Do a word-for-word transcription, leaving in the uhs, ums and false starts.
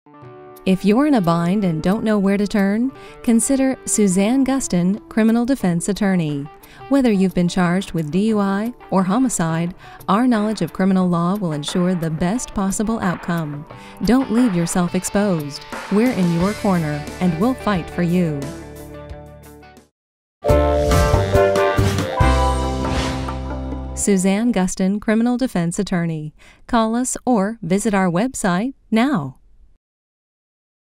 If you're in a bind and don't know where to turn, consider Susanne Gustin, Criminal Defense Attorney. Whether you've been charged with D U I or homicide, our knowledge of criminal law will ensure the best possible outcome. Don't leave yourself exposed. We're in your corner, and we'll fight for you. Susanne Gustin, Criminal Defense Attorney. Call us or visit our website now.